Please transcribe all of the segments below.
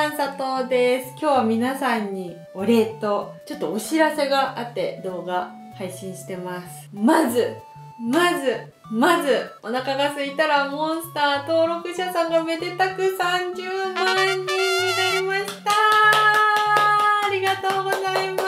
アン佐藤です。今日は皆さんにお礼とちょっとお知らせがあって動画配信してます。まずお腹が空いたらモンスター登録者さんがめでたく30万人になりました。ありがとうございます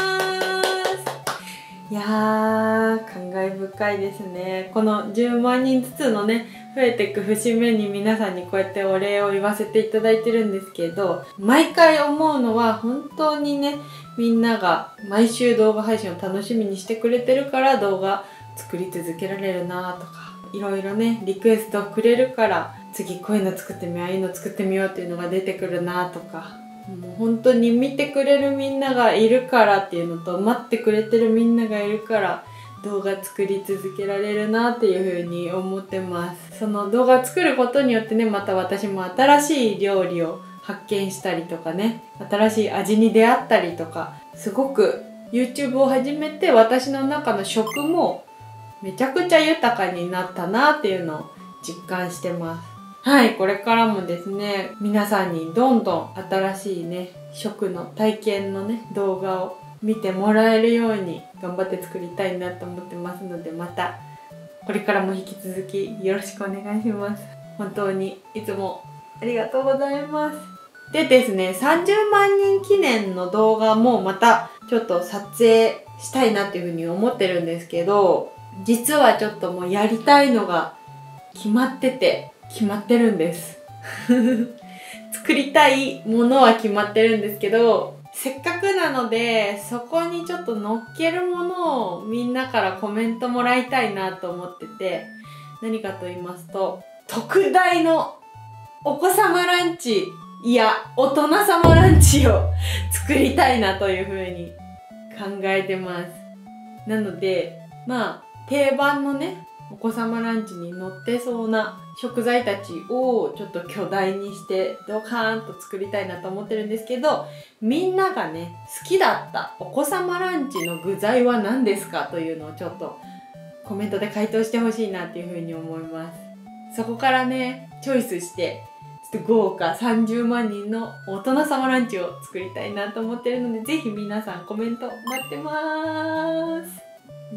。いやー、感慨深いですね。この10万人ずつのね増えていく節目に皆さんにこうやってお礼を言わせていただいてるんですけど、毎回思うのは本当にね、みんなが毎週動画配信を楽しみにしてくれてるから動画作り続けられるなとか、いろいろねリクエストをくれるから次こういうの作ってみよう、ああいうの作ってみようっていうのが出てくるなとか、もう本当に見てくれるみんながいるからっていうのと、待ってくれてるみんながいるから動画作り続けられるなっていう風に思ってます。その動画作ることによってね、また私も新しい料理を発見したりとかね、新しい味に出会ったりとか、すごく YouTube を始めて私の中の食もめちゃくちゃ豊かになったなっていうのを実感してます。はい、これからもですね、皆さんにどんどん新しいね、食の体験のね、動画を見てもらえるように頑張って作りたいなと思ってますので、またこれからも引き続きよろしくお願いします。本当にいつもありがとうございます。でですね、30万人記念の動画もまたちょっと撮影したいなっていうふうに思ってるんですけど、実はちょっともうやりたいのが決まってるんです作りたいものは決まってるんですけど、せっかくなのでそこにちょっと乗っけるものをみんなからコメントもらいたいなと思ってて、何かと言いますと、特大のお子様ランチ、いや大人様ランチを作りたいなというふうに考えてます。なのでまあ定番のねお子様ランチに載ってそうな食材たちをちょっと巨大にしてドカーンと作りたいなと思ってるんですけど、みんながね好きだったお子様ランチの具材は何ですかというのをちょっとコメントで回答してほしいなっていうふうに思います。そこからねチョイスしてちょっと豪華30万人の大人様ランチを作りたいなと思ってるので、ぜひ皆さんコメント待ってます。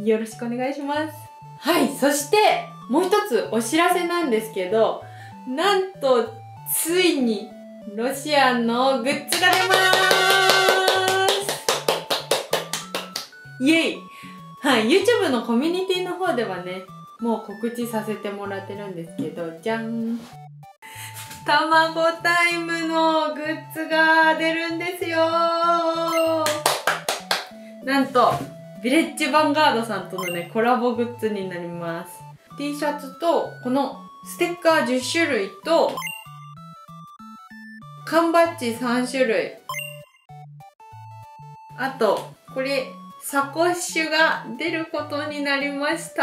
よろしくお願いします。はい、そしてもう一つお知らせなんですけど、なんとついにロシアンのグッズが出ます。イエイ。はい、YouTube のコミュニティの方ではねもう告知させてもらってるんですけど、じゃん、卵タイムのグッズが出るんですよ。なんとヴィレッジヴァンガードさんとのねコラボグッズになります。 T シャツとこのステッカー10種類と缶バッジ3種類、あとこれサコッシュが出ることになりました。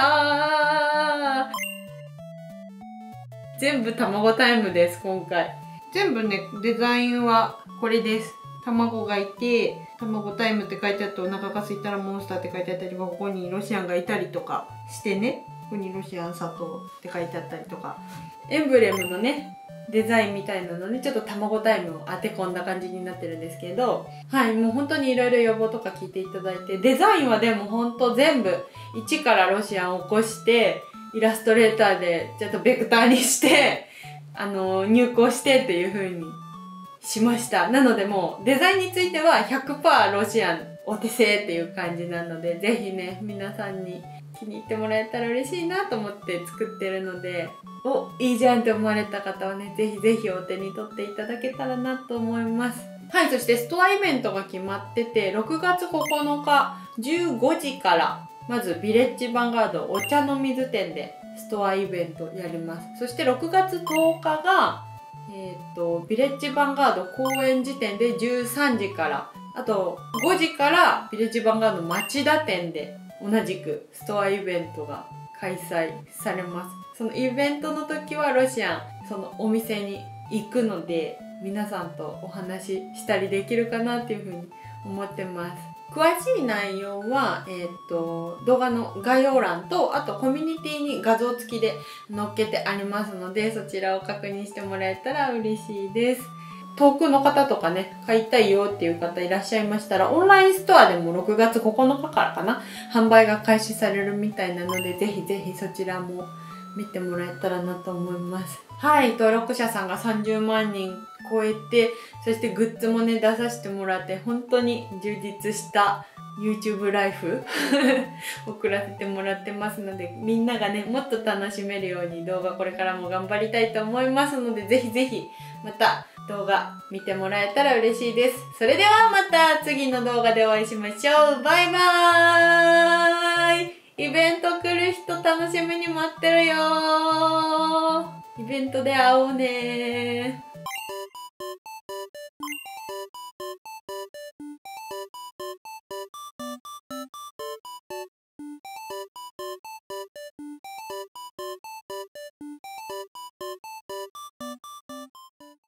全部卵タイムです。今回全部ねデザインはこれです。卵がいて、卵タイムって書いてあって、お腹が空いたらモンスターって書いてあったりとか、ここにロシアンがいたりとかしてね、ここにロシアン佐藤って書いてあったりとか、エンブレムのねデザインみたいなのにちょっと卵タイムを当て込んだ感じになってるんですけど、はい、もう本当にいろいろ要望とか聞いていただいて、デザインはでも本当全部一からロシアンを起こしてイラストレーターでちょっとベクターにして入稿してっていう風にしました。なのでもうデザインについては 100% ロシアンお手製っていう感じなので、ぜひね皆さんに気に入ってもらえたら嬉しいなと思って作ってるので、お、いいじゃんって思われた方はねぜひぜひお手に取っていただけたらなと思います。はい、そしてストアイベントが決まってて、6月9日15時からまずヴィレッジヴァンガードお茶の水店でストアイベントやります。そして6月10日がヴィレッジヴァンガード公園時点で13時から、あと5時からヴィレッジヴァンガード町田店で同じくストアイベントが開催されます。そのイベントの時はロシアンそのお店に行くので、皆さんとお話ししたりできるかなっていうふうに思ってます。詳しい内容は、動画の概要欄と、あとコミュニティに画像付きで載っけてありますので、そちらを確認してもらえたら嬉しいです。 遠くの方とかね、買いたいよっていう方いらっしゃいましたら、オンラインストアでも6月9日からかな、販売が開始されるみたいなので、ぜひぜひそちらも見てもらえたらなと思います。はい、登録者さんが30万人超えて、そしてグッズもね、出させてもらって、本当に充実したYouTube ライフ送らせてもらってますので、みんながね、もっと楽しめるように動画これからも頑張りたいと思いますので、ぜひぜひまた動画見てもらえたら嬉しいです。それではまた次の動画でお会いしましょう。バイバーイ。イベント来る人楽しみに待ってるよー。イベントで会おうねー。